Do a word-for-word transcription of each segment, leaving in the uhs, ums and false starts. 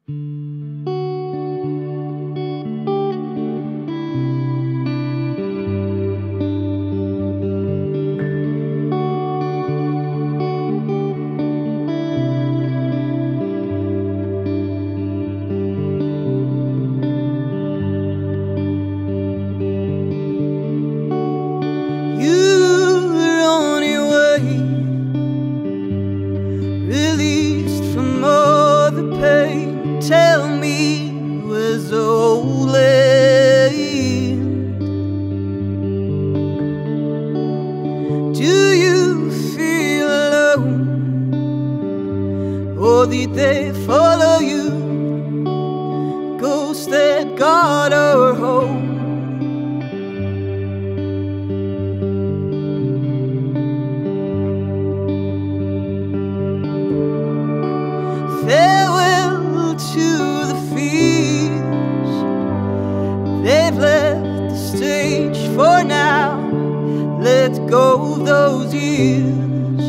Tell me, where's the old land? Do you feel alone, or did they follow you? Ghosts that guard our home. Farewell to the fields, they've left the stage for now. Let go of those years.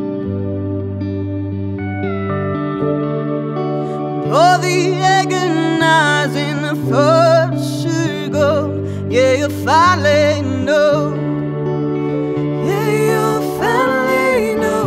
For the agonizing first circle, yeah, you finally know. Yeah, you finally know.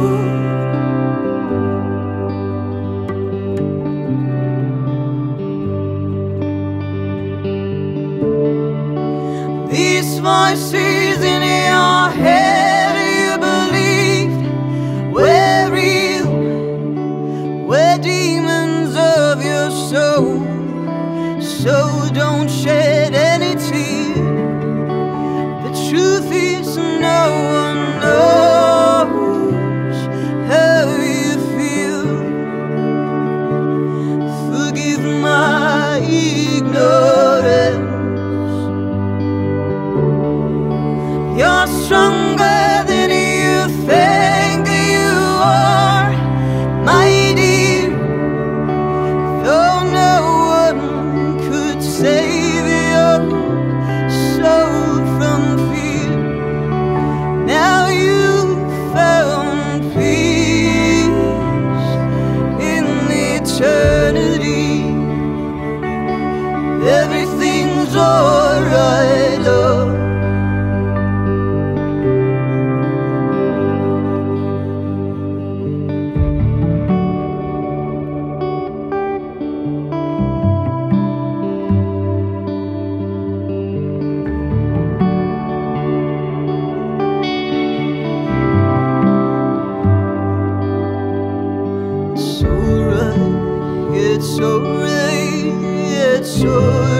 These voices in your head you believed were real, were demons of your soul. So don't shed any tear. The truth is no one knows how you feel. Forgive my ignorance. You're stronger than you think you are, my dear. Though no one could save your soul from fear, now you've found peace in eternity. Everything's alright, love. It's alright, it's alright.